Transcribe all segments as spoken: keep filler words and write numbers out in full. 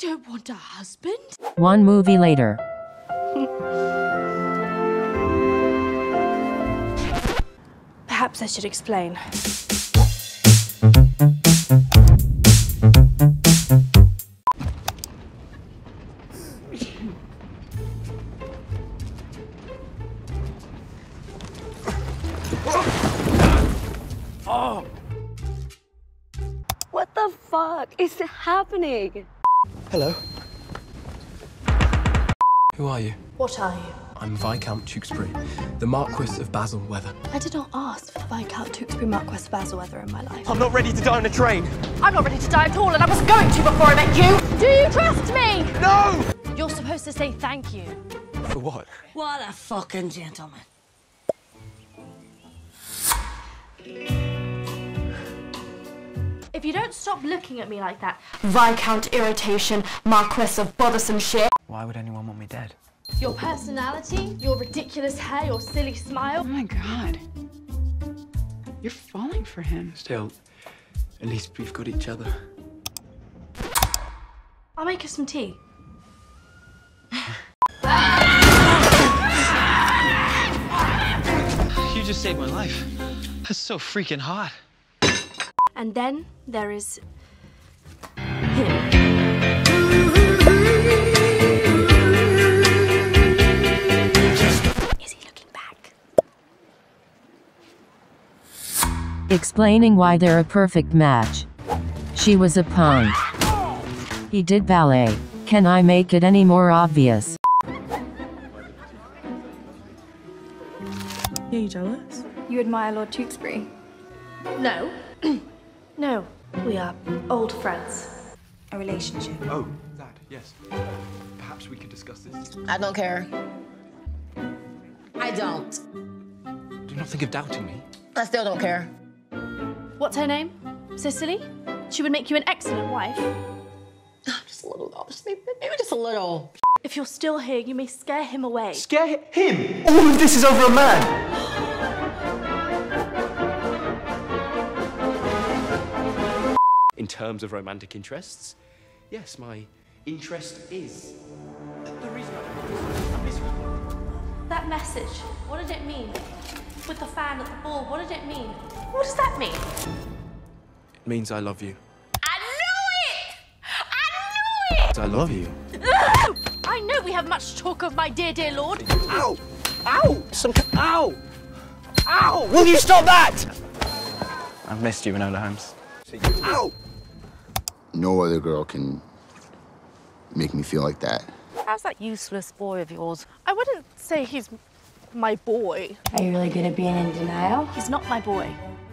don't want a husband. One movie later. Perhaps I should explain. Oh. What the fuck is happening? Hello. Who are you? What are you? I'm Viscount Tewkesbury, the Marquis of Basilweather. I did not ask for the Viscount Tewkesbury Marquis of Basilweather in my life. I'm not ready to die on a train. I'm not ready to die at all, and I was going to before I met you. Do you trust me? No! You're supposed to say thank you. For what? What a fucking gentleman. If you don't stop looking at me like that, Viscount Irritation, Marquis of Bothersome Shit. Why would anyone want me dead? Your personality, your ridiculous hair, your silly smile. Oh my God. You're falling for him. Still, at least we've got each other. I'll make us some tea. You just saved my life. That's so freaking hot. And then there is him. Is he looking back? Explaining why they're a perfect match. She was a punk. He did ballet. Can I make it any more obvious? Are you jealous? You admire Lord Tewkesbury? No. No. We are old friends. A relationship? Oh, that, yes. Perhaps we could discuss this. I don't care. I don't. Do not think of doubting me. I still don't care. What's her name? Cicely? She would make you an excellent wife. Just a little, though. Just maybe, maybe just a little. If you're still here, you may scare him away. Scare him? All of this is over a man! In terms of romantic interests, yes, my interest is the reason I miss you. That message, what did it mean? With the fan at the ball, what did it mean? What does that mean? It means I love you. I knew it! I knew it! I love you. I know we have much talk of my dear, dear lord. Ow! Ow! Some. Ow! Ow! Will you stop that? I've missed you, Enola Holmes. Ow! No other girl can make me feel like that. How's that useless boy of yours? I wouldn't say he's my boy. Are you really good at being in denial? He's not my boy.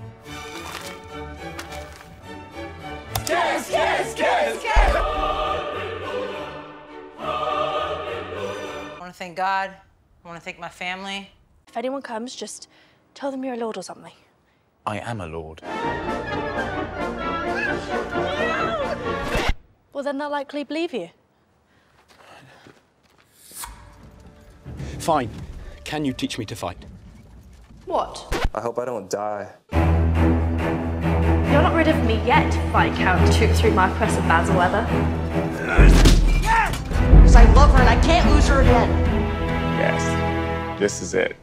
Scare, scare, scare, scare! I want to thank God. I want to thank my family. If anyone comes, just tell them you're a lord or something. I am a lord. Well, then they'll likely believe you. Fine. Can you teach me to fight? What? I hope I don't die. You're not rid of me yet, Viscount Tewkesbury Marquis of Basilweather. Because I love her and I can't lose her again. Yes, this is it.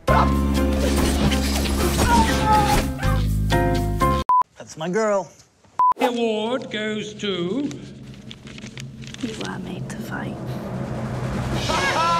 That's my girl. The award goes to... You were made to fight.